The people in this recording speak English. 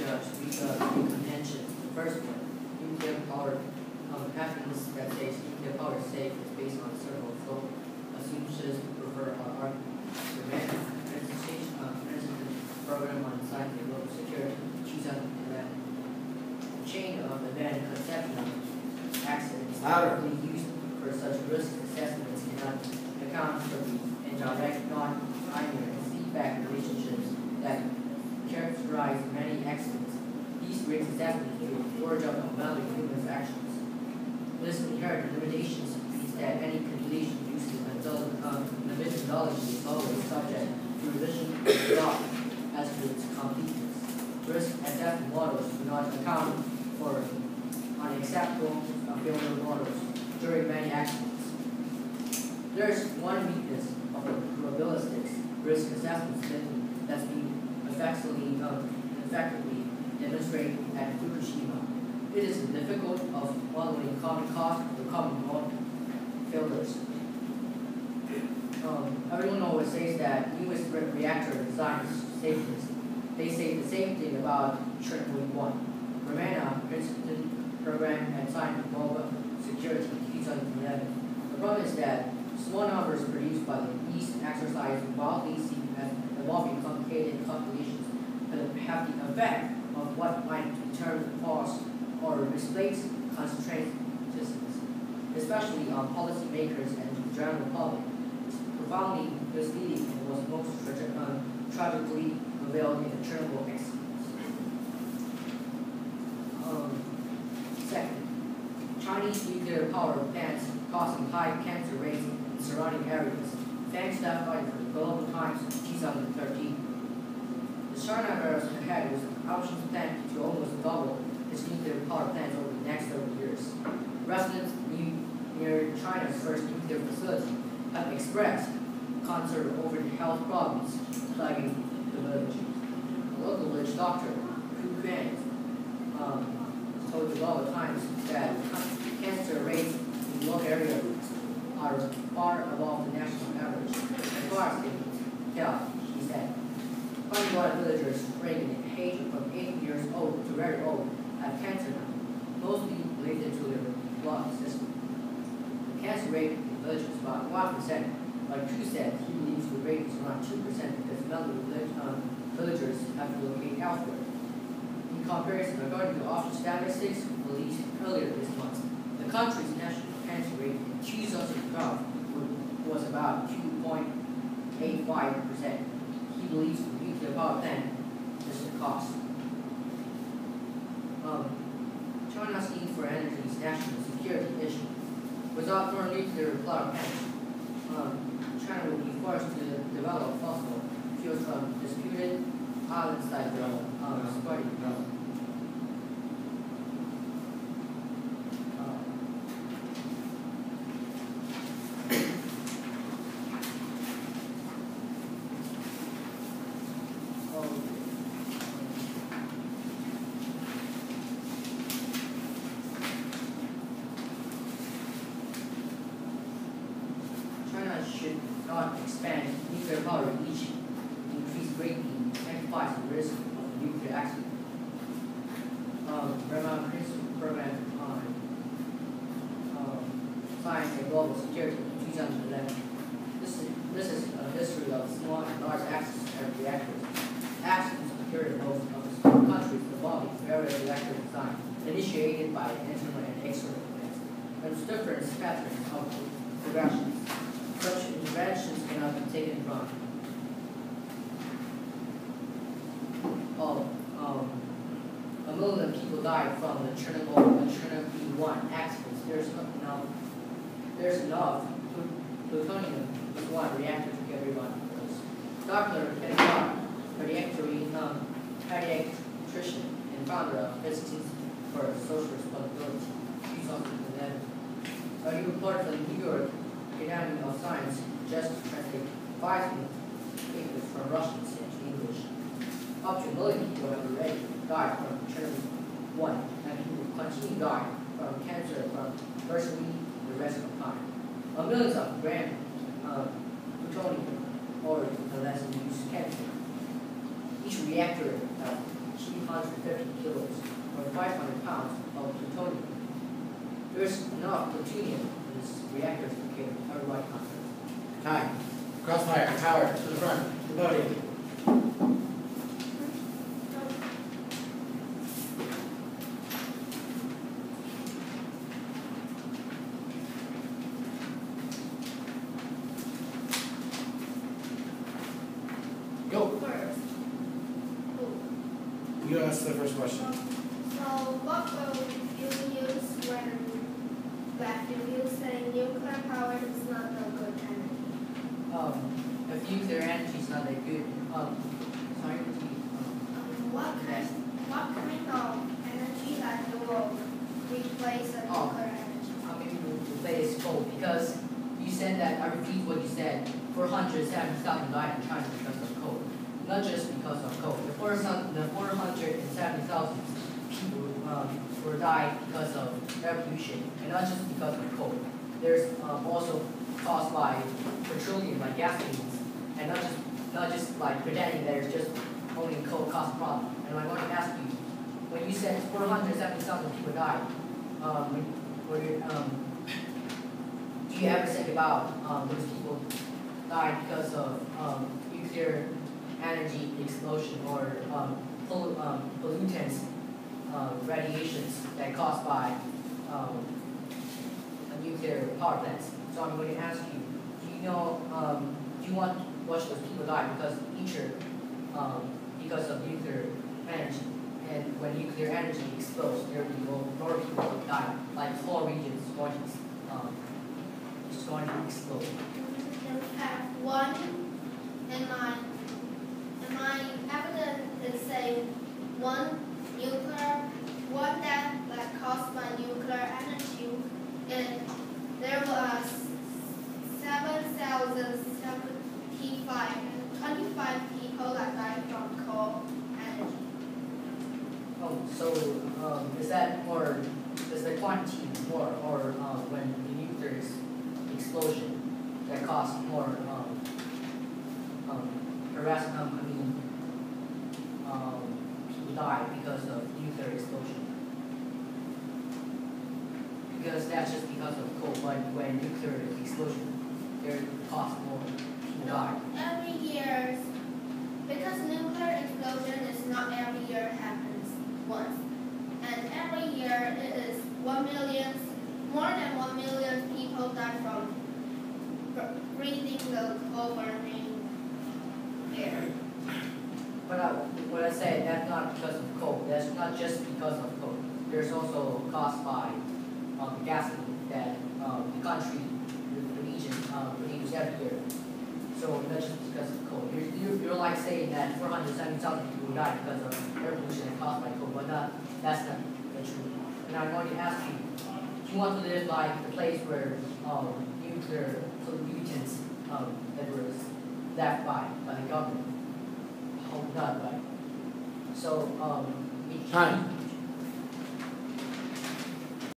three contentions. The first one, nuclear power, evidence that says nuclear power is safe is based on several flawed assumptions prefer our argument. President Program on Science and Global Security, 2011. The chain of event conception accidents typically used for such risk assessments cannot account for the indirect, non-linear feedback relationships that characterize many accidents. These risk assessments will forge up amount of human actions. This inherent limitations means that any calculation used in the methodology is always subject to revision and doubt as to its completeness. Risk assessment models do not account for unacceptable failure models during many accidents. There is one weakness of the probabilistic risk assessment system that's been effectively demonstrated at Fukushima. It is difficult of modeling common cost or common mode failures. Everyone always says that U.S. reactor design is safest. They say the same thing about Chernobyl 1. Romania Princeton Program and Science and Global Security 2011. The problem is that small numbers produced by the East exercise wildly seen as involving complicated calculations that have the effect of what might determine cost or misplace constraint systems, especially on policymakers and the general public. It's profoundly misleading and was most tragically revealed in the Chernobyl accident. Second, Chinese nuclear power plants causing high cancer rates in surrounding areas. Thanks to that fight for the Global Times in 2013. The China bears ahead with options planned to almost double its nuclear power plants over the next several years. Residents near China's first nuclear facility have expressed concern over the health problems plaguing the village. A local village doctor, Hu Quan, told the Global Times that cancer rates in the local area are far above the national average. As far as they can tell, he said, underwater villagers ranging in age from 8 years old to very old have cancer now, mostly related to their blood system. The cancer rate in the village is about 1%, but Hu said he believes the rate is around 2% because many villagers have to locate elsewhere. In comparison, according to official statistics released earlier this month, the country's national cancer rate in 2012 was about 2.85%. He believes the nuclear power plant is the cause. China's need for energy is national security issue. Without more nuclear power plants, China will be forced to develop fossil fuels from disputed island-side development. China should not expand nuclear power reach, increase greatly, amplifies the risk of nuclear accident. Vermont Princeton Program on Science and Global Security in 2011. This is a history of small and large accidents at reactors. Accidents occur in most of the countries involving various reactor design, initiated by internal and external events. There's different patterns of progressions. Such interventions cannot be taken from a million people died from the Chernobyl 1 accidents. There's enough plutonium in one reactor to get everyone close. Dr. pediatrician and founder of Physics for Social Responsibility, 2011. He reported for the New York Academy of Science just to translate 5 papers from Russian into English. Up to 1 million people have already died from Chernobyl 1, and people will continue to die from cancer from virtually the rest of time. Millions of grams of plutonium or unless you use cancer. Each reactor has 250 500 pounds of plutonium. There's enough plutonium in this reactor to kill everybody on Earth. Time. Crossfire. Howard, to the front. The podium. Go. First. You ask the first question. So what will you use when you say nuclear power is not a good energy? If nuclear energy is not that good, sorry, What kind of energy that will replace the nuclear energy? maybe we'll replace coal because you said that, I repeat what you said, 470,000 died in China because of coal. Not just because of coal. The 470,000 people were died because of air pollution, and not just because of coal. There's also caused by petroleum, like gasolines, and not just like pretending there's just only coal caused problem. And I want to ask you, when you said 470,000 people died, do you ever think about those people died because of nuclear energy explosion or pollutants, radiations that caused by nuclear power plants? So I'm going to ask you, do you want to watch those people die because because of nuclear energy? And when nuclear energy explodes, there will be more people die, like whole regions is going to explode. You have one in my evidence is saying one death that caused by nuclear energy, and there was 7,025 people that died from coal energy. So is that more? Is the quantity more, or when the nuclear explosion that caused more people die because of nuclear explosion? Because that's just because of coal, but when nuclear explosion, there cost more people die. Every year, because nuclear explosion is not every year happens once, and every year it is 1 million, more than 1 million people die from breathing the coal burning air. But what I say, that's not because of coal. That's not just because of coal. There's also caused by gasoline that the country, the region produces every year. So not just because of coal. You're like saying that 470,000 people died because of air pollution caused by coal, but that's not true. And I'm going to ask you, do you want to live like the place where nuclear pollutants that were left by the government? Hope not, right? So Time.